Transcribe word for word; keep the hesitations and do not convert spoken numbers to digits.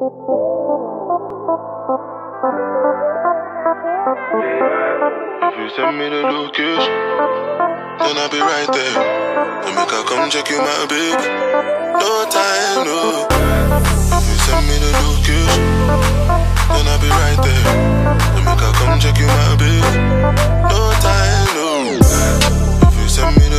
If you send me the location, then I'll be right there. Then make I come check you my big. No time, no. If you send me the location, then I'll be right there. Then make I come check you my big. No time, no. If you send me the